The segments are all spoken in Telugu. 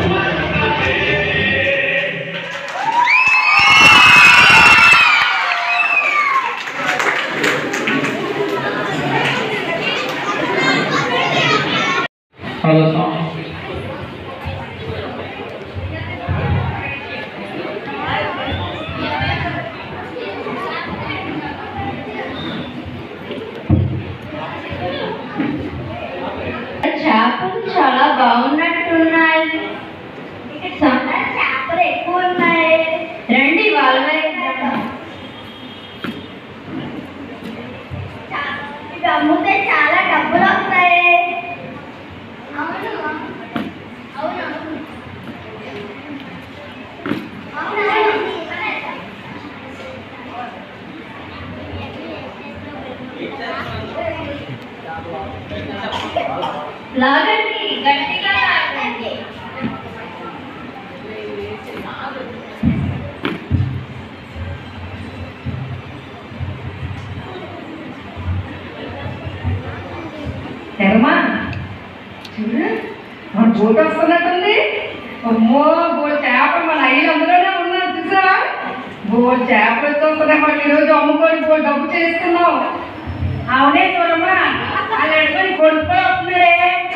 చేపలు చాలా బాగున్నట్టున్నాయి. చేపలు ఎక్కువ ఉన్నాయి. రండి వాళ్ళ అమ్ముతే చాలా డబ్బులు వస్తాయి. అవును అవునవును లాగండి, గట్టిగా లాగండి. తెరమా చూడు, మన బోట్ వస్తున్నట్టుంది. అమ్మో, బోట్ చేపలు మన అయ్యలు అందులోనే ఉన్నారు చూసారా. బోట్ చేపలు వస్తున్నాయి. మనం ఈరోజు అమ్ముకొని బోట్ డబ్బు చేసుకున్నాం. అవునే చూడమ్మా, వాళ్ళు ఎడుకొని కొడుకుపోయి వస్తున్నాడే.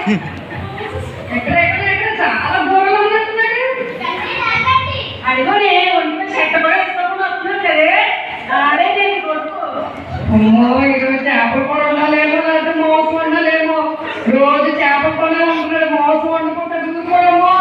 ఎక్కడ చాలా దూరంలో ఉన్నట్టున్నాడు. అడిగోనే ఒంటి చెట్ట కూడా వేసుకోకుండా వస్తున్నాడు కదే. అదే నేను కొడుకు. అమ్మో, ఈరోజు చేపలు కూడా ఉండాలేమో, లేకపోతే మోసం వండాలేమో. రోజు చేపలు కూడా ఉంటున్నాడు, మోసం వండుకుంటా చూసుకోవడమో.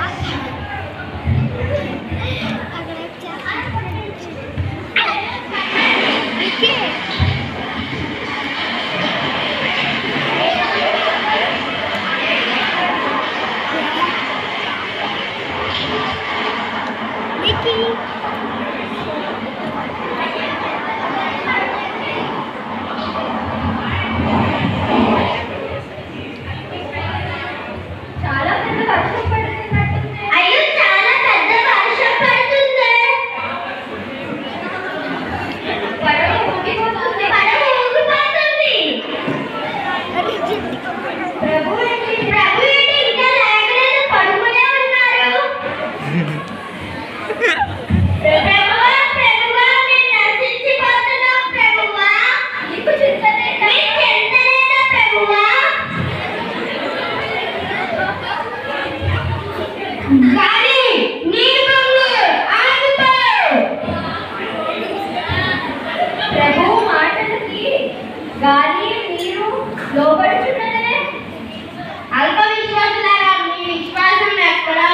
ప్రభు మాటలకి గాలి నీరు లోబడుచున్నదే. అల్ప విశ్వాసులారా, మీ విశ్వాసం ఎక్కడా?